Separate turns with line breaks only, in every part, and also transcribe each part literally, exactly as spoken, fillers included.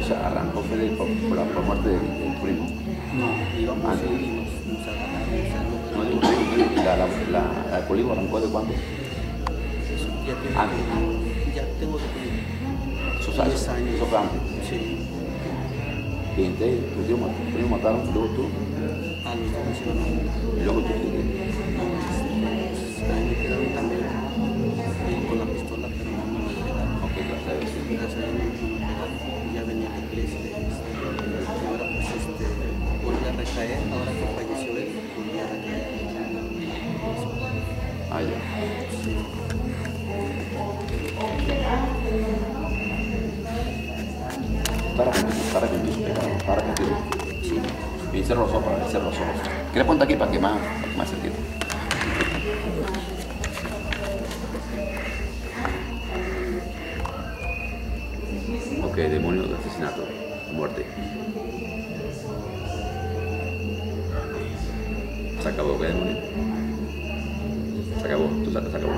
sea, arrancó fue de, por, por la por muerte del, del primo.
No, íbamos
Ah,
y nos, nos agarraron, o sea,
No,
no,
digo, digo, la, la, la, la alcoholismo arrancó de cuándo?
eso ya tiene,
Antes.
ya tengo documento.
Eso, sabe,
diez años.
eso fue antes.
Sí,
Y entonces tu tío, mat- tu primo mataron, y luego tú,
a los dos me hicieron algo.
y luego tú, ¿qué?
No, este, ahí me quedaron también eh, con la pistola, pero no me lo pegaron.
Ok, gracias a Dios, sí.
Gracias a Dios no me pegaron. Ya venía de iglesia, este, y ahora pues este, volví a recaer, ahora que falleció él, volví a recaer.
Ah, ya. Para que para que para que
Sí.
y se rozó para ver, se rozó. ¿Qué le ponte aquí para que más, para que más cerquita? Ok, demonio de asesinato, muerte. Se acabó, ¿qué demonio? Se acabó, tú sacas, se acabó.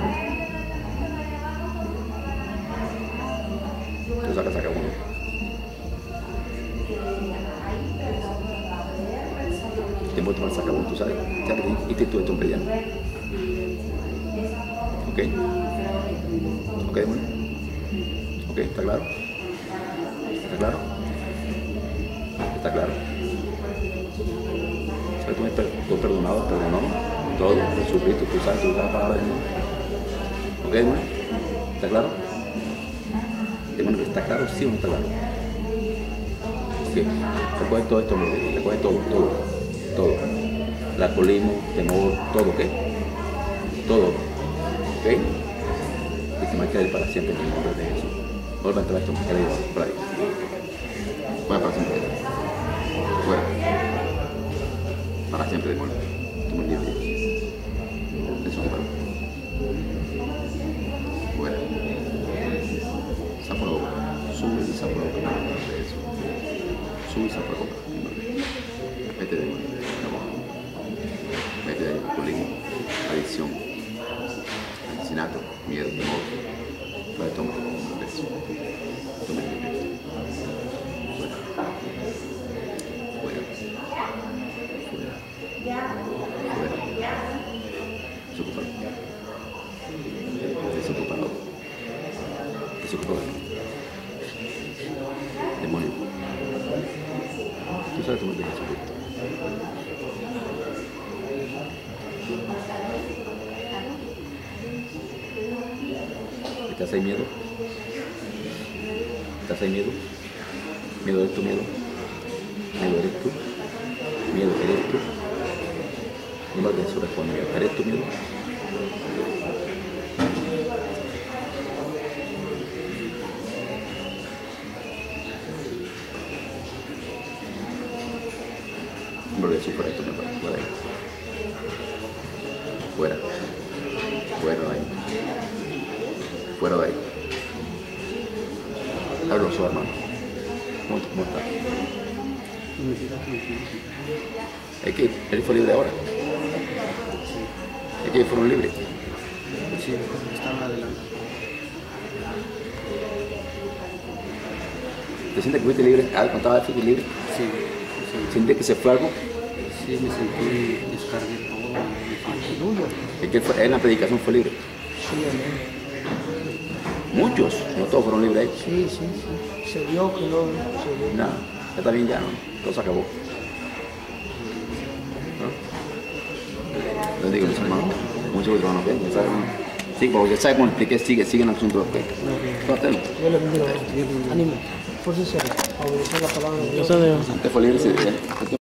Tú sacas, se acabó. Tiempo de tomar se acabó, tú sabes. Ya que hiciste tú esto en peleando. Ok. Ok, demonio. Ok, ¿está claro? ¿Está claro? ¿Está claro? ¿Sabes? Tú me per tú perdonado, perdonó todo, te sufriste, tú sabes, tú sabes la palabra de Dios. ¿Ok, demonio? ¿Está claro? Demonio, ¿está claro? ¿Sí o no está claro? Ok. Recoge todo esto, recoge todo, todo, todo. El alcoholismo, temor, todo, ¿ok? Todo, ¿ok? Y que marcha él para siempre en el nombre de Jesús. Vuelve a entrar esto, que le digo, por ahí. Fuera para siempre. Fuera. Para siempre, demonio. Tú me libre. Eso te paro. Fuera. Sapo la boca. Sube y sapo la boca en el nombre de Jesús. Sube y sapo la boca en el nombre de Jesús. Vete, demonio. Vamos. Vete de alcoholismo, adicción, asesinato, miedo, temor. Fuera, toma, eso. Toma el libre. Fuera. Fuera. Fuera. Fuera. Desocupado. Desocupado. Desocupado. Demonio. Tú sabes tomar de Jesucristo. ¿Estás ahí miedo? ¿Estás ahí miedo? ¿Miedo eres tú, miedo? ¿Miedo eres tú? ¿Miedo eres tú? No me eso responde, miedo. ¿Eres tú miedo? Nombre de Jesús, fuera esto, fuera de ahí. Fuera. Fuera de ahí. Fuera de ahí. Abre los ojos, hermano. ¿Cómo, cómo está? Es que él fue libre ahora. Es que ellos fueron libres.
Sí, estaban adelante.
¿Te sientes que fuiste libre? Ah, contaba que fuiste libre.
Sí, sí.
¿Sientes que se fue algo?
Sí, me sentí, descargué todo.
Aleluya.
Es que fue, en la predicación fue libre.
Sí, amén.
Muchos, no todos fueron libres ahí.
Sí, sí, sí. Se vio que no se vio.
Nada, ya está bien, ya no. Todo se acabó. ¿No? Les digo, mis hermanos, muchos hermanos ven, ya saben. Sí, porque ya saben cómo expliqué, sigue, sigue en el asunto de Fíjate.
Yo le bendiga. Ánimo. Fuerza, obedecer la palabra de Dios.
Antes fue libre, sí, ya.